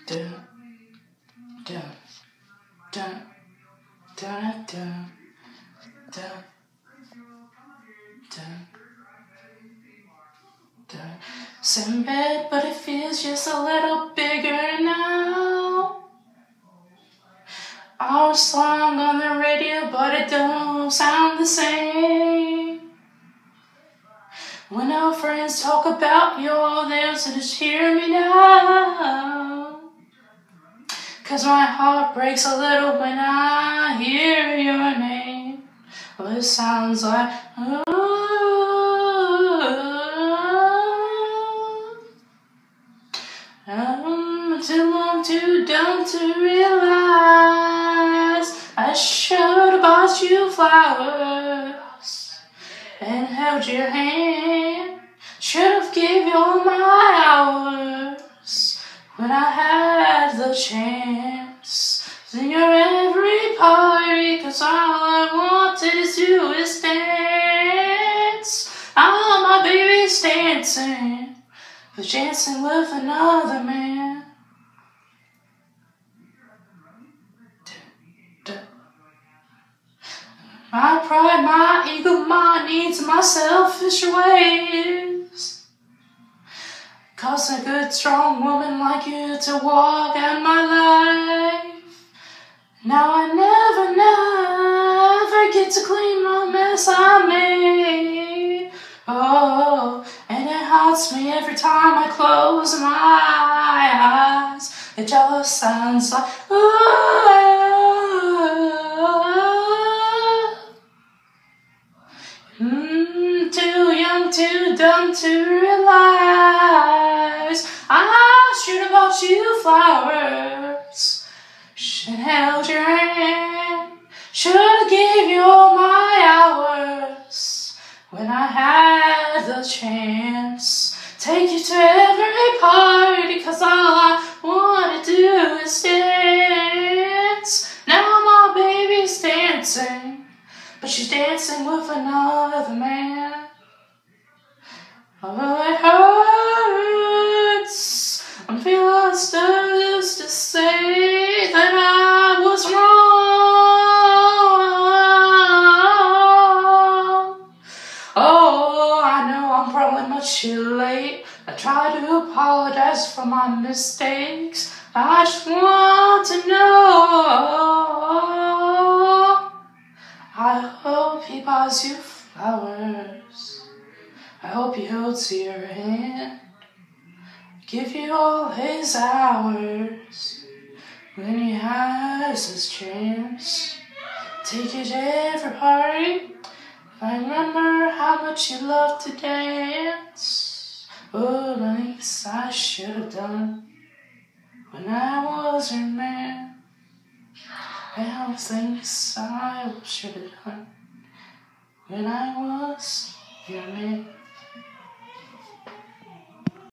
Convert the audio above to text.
da, da, da, da, da, da, da, da. Same bed, but it feels just a little bigger now. Our song on the radio, but it don't sound the same. When our friends talk about you, all there, so just hear me now. 'Cause my heart breaks a little when I hear your name. Well, it sounds like, I'm too dumb to realize I should have bought you flowers and held your hand. Should have gave you all my hours when I had the chance. Sing your every party, 'cause all I wanted to do is dance. All my baby's dancing, but dancing with another man. My pride, my ego, my needs, my selfish ways caused a good, strong woman like you to walk out my life. Now I never get to clean the mess I made. Oh, and it haunts me every time I close my eyes. It just sounds like, too young, too dumb to realize I should have bought you flowers, should have held your hand, should have gave you all my hours when I had the chance. Take you to every party, 'cause all I wanna do is dance. Now my baby's dancing, but she's dancing with another man. Oh, it hurts. I'm feeling just to say that I was wrong. Oh, I know I'm probably much too late. I try to apologize for my mistakes. I just want to know. I hope he buys you flowers. I hope he holds your hand, give you all his hours when he has his chance. Take you to every party, I remember how much you love to dance. Oh, the things I should have done when I was your man. And the things I should have done when I was your man.